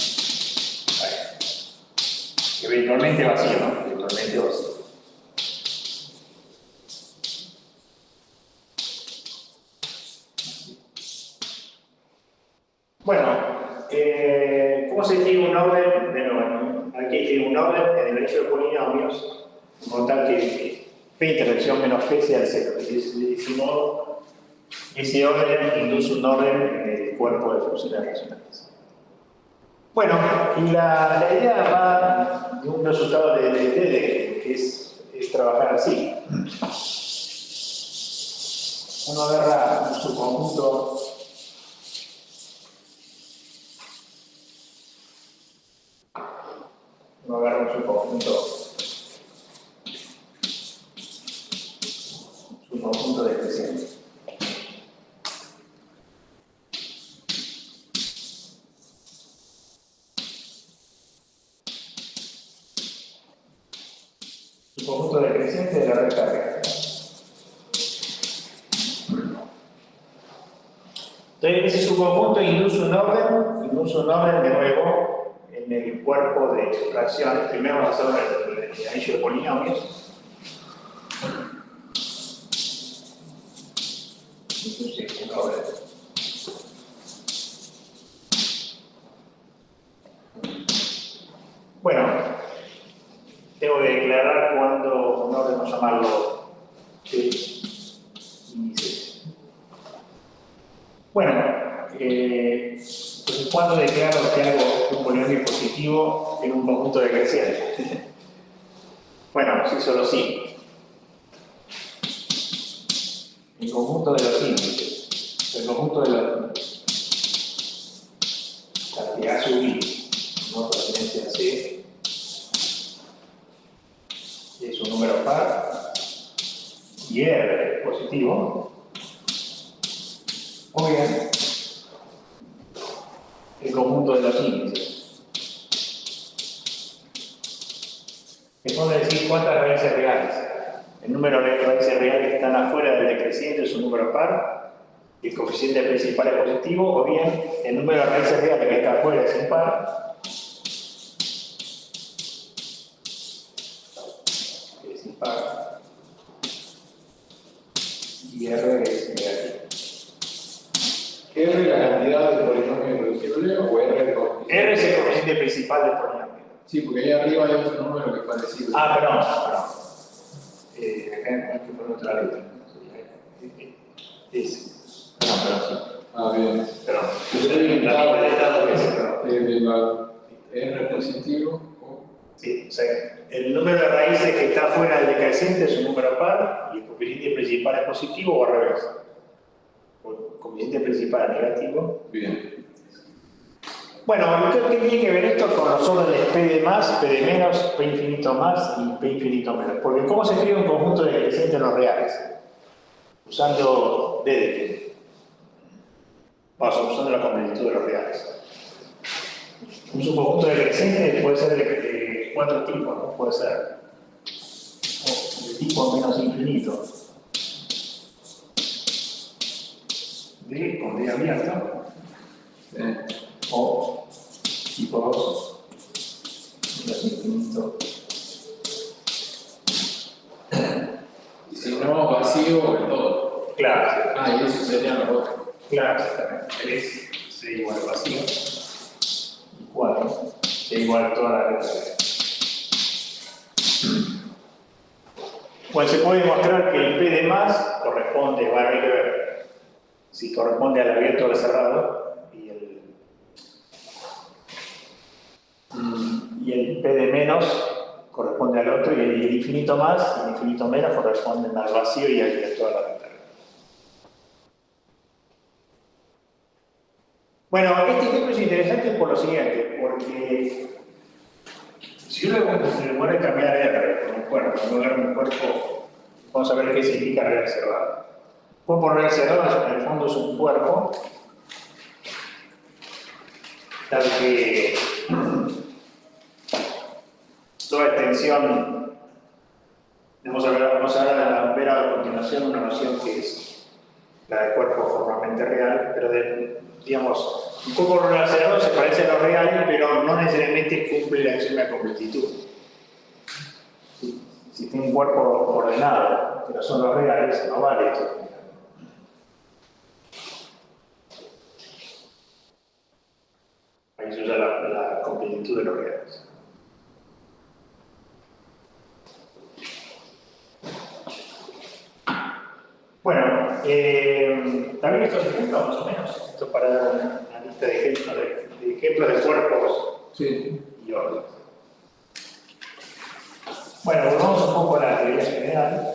Eventualmente vacío, ¿no? Eventualmente vacío. Bueno, eh, ¿cómo se define un orden? De nuevo, aquí define un orden en el hecho de polinomios, como tal que p intersección menos p sea el cero. De ese modo, ese orden induce un orden en el cuerpo de funciones racionales. Bueno, y la, la idea va de un resultado de D D, que es, es trabajar así. Uno agarra un subconjunto uno agarra un subconjunto conjunto decreciente. Un conjunto decreciente de la recta real. Entonces, ese subconjunto induce un orden, induce un orden de nuevo en el cuerpo de fracciones. Primero vamos a hacer el, el anillo de polinomios. Induce un orden. Bueno, tengo que declarar cuándo un orden, vamos a llamarlo índice. Bueno, eh, entonces, ¿cuándo declaro que hago un polinomio positivo en un conjunto decreciente? Bueno, sí, solo sí. El conjunto de los índices. El conjunto de los la que A sub I no pertenece a C es un número par y R es positivo. O bien, el conjunto de los índices. Que puede decir cuántas raíces reales. El número de raíces reales que están afuera del decreciente es un número par, el coeficiente principal es positivo, o bien el número de raíces reales que está afuera es impar, es impar, y R es negativo. ¿R es la cantidad de polinomio irreducible o R es el coeficiente? R es el coeficiente principal del polinomio. Sí, porque ahí arriba hay otro número que es parecido. Ah, perdón, perdón. Eh, acá hay que poner otra letra. Es. Perdón, perdón, sí. Ah, bien. Perdón. Yo La misma letra dos veces, perdón. Eh, de la R positivo. o- Sí, o sea, el número de raíces que está fuera del decreciente es un número par y el coeficiente principal es positivo o al revés. O el coeficiente principal es negativo. Bien. Bueno, ¿qué tiene que ver esto con los órdenes P de más, P de menos, P infinito más y P infinito menos? Porque ¿cómo se escribe un conjunto de decrecientes en los reales? Usando Dedekind. Vamos, usando la completitud de los reales. Un subconjunto decreciente puede ser de, de cuatro tipos, ¿no? Puede ser o de tipo menos infinito, D con D abierto, Eh, o tipo dos menos infinito. y si no, vacío el todo. Claro, Ah, y eso sería lo otro. claro, exactamente. tres sería igual al vacío. Y cuatro sería igual a toda la letra. Bueno, se puede demostrar que el P de más corresponde, va a haber que ver si corresponde al abierto o al cerrado, y el, y el P de menos corresponde al otro, y el, y el infinito más y el infinito menos corresponden al vacío y a toda la letra. Bueno, este ejemplo es interesante por lo siguiente, porque si uno en lugar de cambiar R por un cuerpo, en lugar de un cuerpo, vamos a ver qué significa real cerrado. Un cuerpo real cerrado en el fondo es un cuerpo tal que toda extensión, vamos a ver, vamos a ver, a ver a continuación una noción que es la de cuerpo formalmente real, pero de, digamos, un cuerpo real cerrado se parece a lo real, pero no necesariamente cumple la acción de completitud. Si, si tiene un cuerpo ordenado, pero son los reales, no vale esto. Ahí se usa la, la completitud de los reales. Bueno, eh, también estos ejemplos, más o menos, esto para dar una, una lista de ejemplos de, de ejemplos de cuerpos Sí. y órdenes. Bueno, volvamos un poco a la teoría general.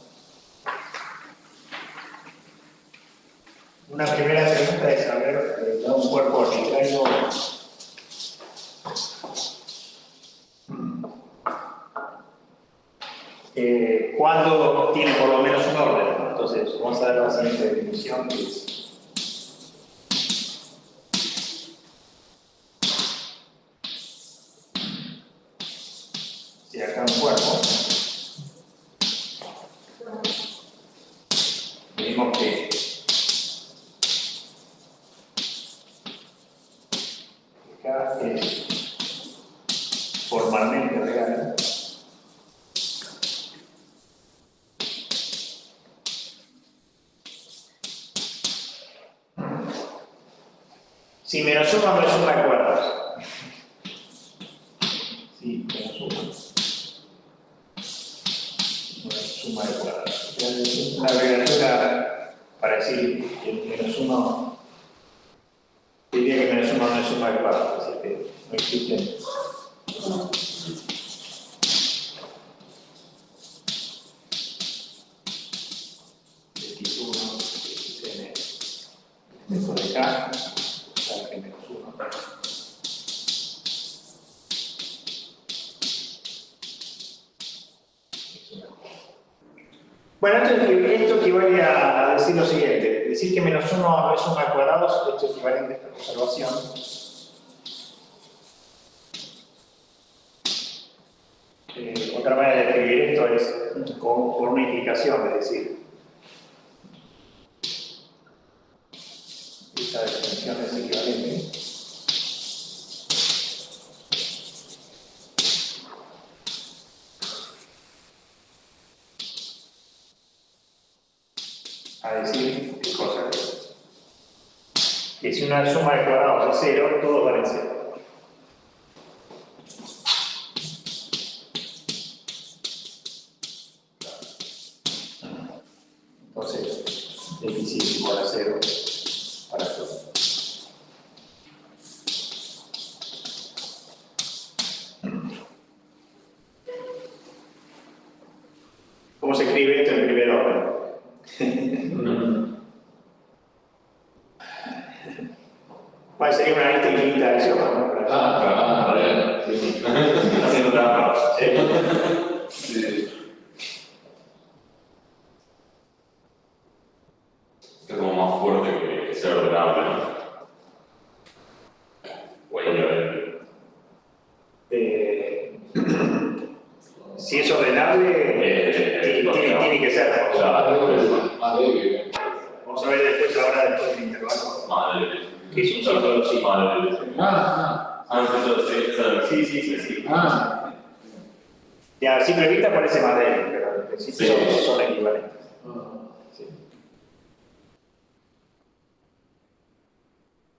Una primera pregunta es saber eh, un cuerpo arbitrario eh, cuando tiene por lo menos un orden, ¿no? Entonces Entonces, vamos a dar la siguiente definición que es si acá un cuerpo, vemos que acá es formalmente real. Si menos uno no es suma de cuerdas. Sí, menos uno. No es suma de cuerdas. La abreviatura para decir que menos uno, diría que menos uno no es suma de cuerdas, así que no existen. X uno, X N. Esto de acá. Bueno, esto, esto equivale a decir lo siguiente. Decir que menos uno no es suma de cuadrados, esto es equivalente a esta observación. Eh, otra manera de escribir esto es con, con una implicación, es decir, esta definición es equivalente. A decir qué cosa es. Que si una suma de cuadrados es cero, todos valen cero. Entonces, X es igual a cero para todo. ¿Cómo se escribe esto en primer orden? Bueno, sería una lista infinita de axiomas, ¿no? Ah, ah, a ver. Sí. Haciendo trampas. Sí. Es como más fuerte que, que ser ordenable, ¿no? Bueno, eh, si es ordenable, eh, tiene, tiene, tiene que ser. Vamos a ver después, ahora después del intervalo. Madre. Que es un solo sí. Madre. Ah, Ah, sí, sí, sí, sí. ah, Ya, a simple vista parece más débil, pero en principio Sí. son equivalentes. ah. Sí.